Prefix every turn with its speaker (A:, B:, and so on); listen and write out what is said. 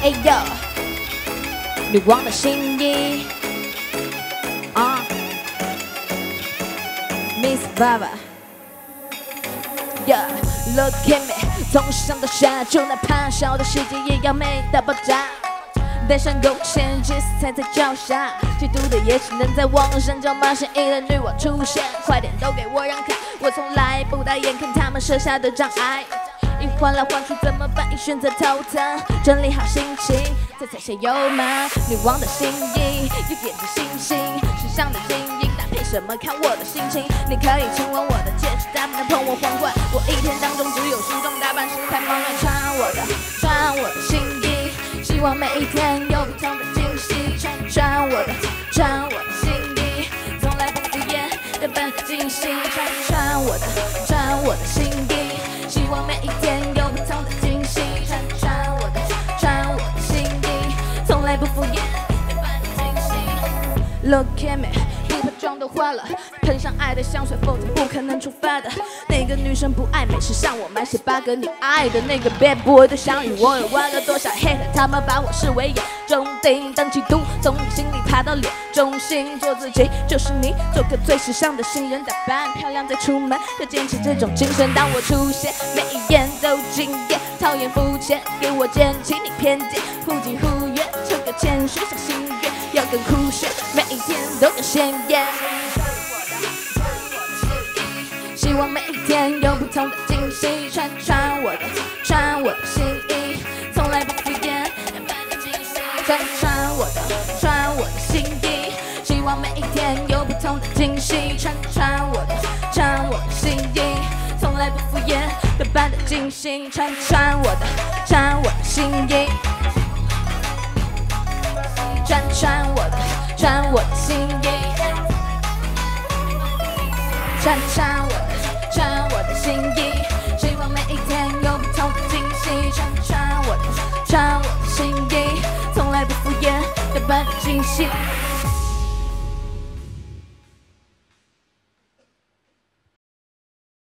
A: 哎呦，女王的心意啊 ，Miss Baba。Yeah，look at me， 从上到下，就那怕小的世界也要美到爆炸。带上勾线，即使踩在脚下，嫉妒的也只能在网上叫骂。新一的女王出现，快点都给我让开！我从来不打眼看他们设下的障碍。一换来换去怎么办？一选择头疼，整理好心情，再踩下油门。女王的心意，有点着星星，时尚的精英搭配什么？看我的心情。你可以亲吻我的戒指，但不能碰我皇冠。我一天当中只有梳妆打扮时才忙乱，穿我的心意。希望每一天有不同的惊喜，穿我的心意，从来不敷衍的般惊喜，穿我的心意，希望每一天有不同的惊喜，穿我的心意，从来不敷衍的般惊喜。Look at me。不怕妆都花了，喷上爱的香水，否则不可能出发的。那个女生不爱美，是向我买些8个你爱的那个 bad boy 的相遇。我又玩了多少 hate， 他们把我视为眼中钉，当嫉妒从你心里爬到脸中心。做自己就是你，做个最时尚的新人，打扮漂亮再出门，要坚持这种精神。当我出现，每一眼都惊艳，讨厌肤浅，给我捡起你偏见，忽近忽远，求个谦虚小心愿，要更酷炫，每一天都更鲜艳。希望每一天有不同的惊喜，穿我的心意，从来不敷衍的般的惊喜，穿我的心意，希望每一天有不同的惊喜，穿我的心意，从来不敷衍的般的惊喜，穿我的心意，穿我的心意。穿我的心意，希望每一天有不同的惊喜，穿我的心意，从来不敷衍的般的惊喜。